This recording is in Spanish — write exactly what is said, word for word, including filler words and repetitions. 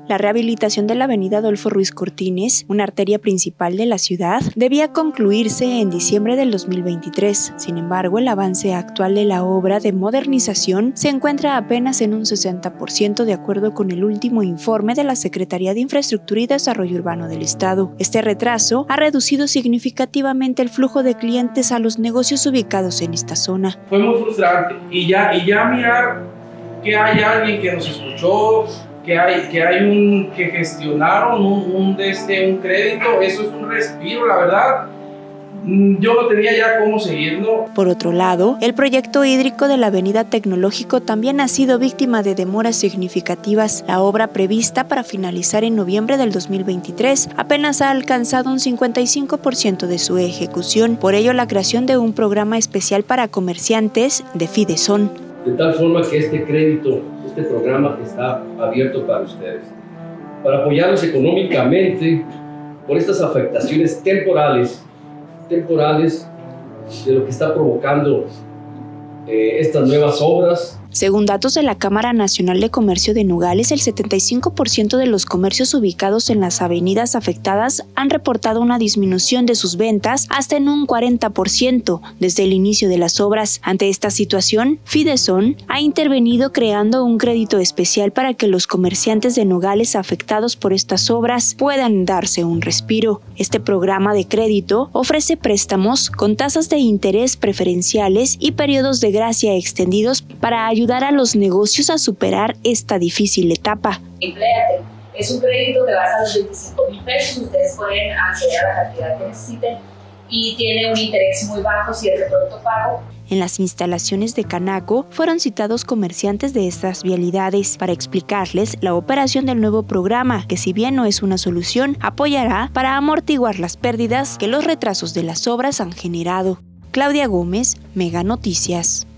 La rehabilitación de la avenida Adolfo Ruiz Cortines, una arteria principal de la ciudad, debía concluirse en diciembre del dos mil veintitrés. Sin embargo, el avance actual de la obra de modernización se encuentra apenas en un sesenta por ciento de acuerdo con el último informe de la Secretaría de Infraestructura y Desarrollo Urbano del Estado. Este retraso ha reducido significativamente el flujo de clientes a los negocios ubicados en esta zona. Fue muy frustrante y ya, y ya mirar que hay alguien que nos escuchó, que hay, que hay un, que gestionaron un, un, este, un crédito, eso es un respiro, la verdad. Yo no tenía ya cómo seguirlo. Por otro lado, el proyecto hídrico de la Avenida Tecnológico también ha sido víctima de demoras significativas. La obra prevista para finalizar en noviembre del dos mil veintitrés apenas ha alcanzado un cincuenta y cinco por ciento de su ejecución. Por ello, la creación de un programa especial para comerciantes de Fidesón. De tal forma que este crédito, este programa está abierto para ustedes, para apoyarlos económicamente por estas afectaciones temporales temporales de lo que está provocando eh, estas nuevas obras. Según datos de la Cámara Nacional de Comercio de Nogales, el setenta y cinco por ciento de los comercios ubicados en las avenidas afectadas han reportado una disminución de sus ventas hasta en un cuarenta por ciento desde el inicio de las obras. Ante esta situación, Fidesón ha intervenido creando un crédito especial para que los comerciantes de Nogales afectados por estas obras puedan darse un respiro. Este programa de crédito ofrece préstamos con tasas de interés preferenciales y periodos de gracia extendidos para ayudar ayudar a los negocios a superar esta difícil etapa. Empléate. Es un crédito que va hasta los veinticinco mil pesos, ustedes pueden acceder a la cantidad que necesiten y tiene un interés muy bajo si es de pronto pago. En las instalaciones de Canaco fueron citados comerciantes de estas vialidades para explicarles la operación del nuevo programa, que si bien no es una solución, apoyará para amortiguar las pérdidas que los retrasos de las obras han generado. Claudia Gómez, Mega Noticias.